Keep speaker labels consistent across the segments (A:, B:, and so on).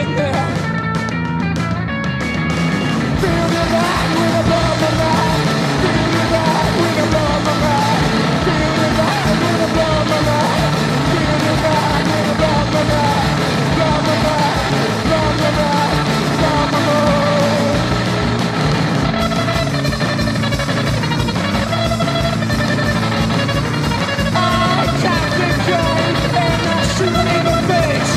A: sitting there. Feel the light with a blow my mind. Feel the light with a blow my mind. Feel the light with a blow my mind. Feel the light with a blow my mind. Blow my mind, blow my mind, blow my mind. I can't get going and I shoot him in the face.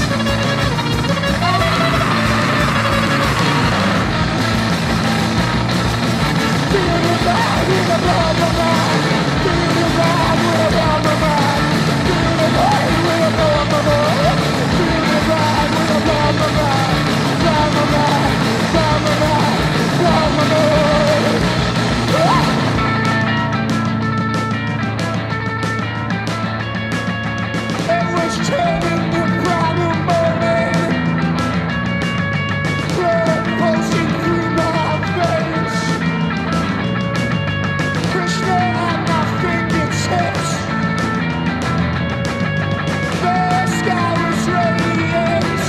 A: Feel the light with a blow my mind. Feel the light with a blow my mind. Feel the light with a blow my mind. Feel the light with a blow my mind. Blow my mind, blow my mind, blow my mind. It was turning the problem morning. Blood pulsing through my veins. Krishna at my fingertips. The sky was radiant,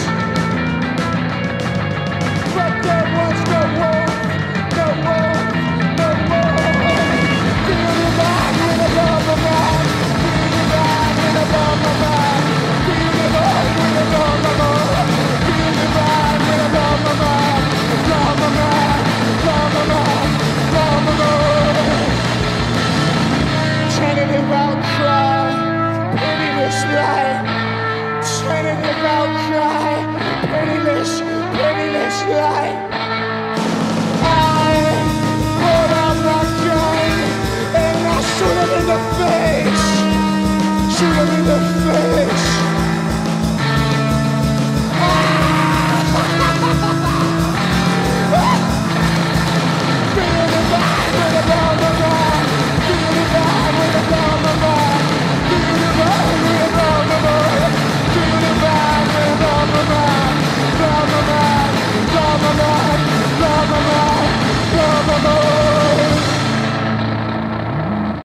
A: but there was no wolf, no wolf, no wolf. Feel the light with a blow my mind. Feel the light with a blow my mind. Feel the light with a blow my mind. Feel the light with a blow my mind. Blow my mind, blow my mind, blow my mind. Tentative outcry, pitiless light. Tentative outcry, pitiless, pitiless light. I pulled out my gun and I shoot him in the face. Shoot him in the face.